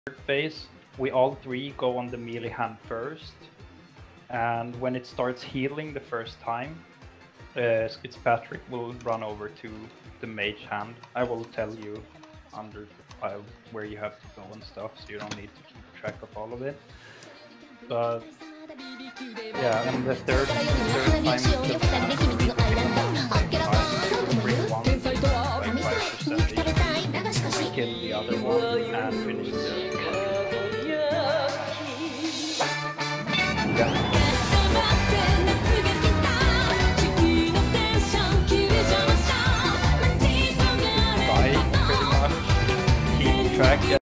phase, we all three go on the melee hand first, and when it starts healing the first time, Fitzpatrick will run over to the mage hand. I will tell you under the file where you have to go and stuff, so you don't need to keep track of all of it. But yeah, and the third time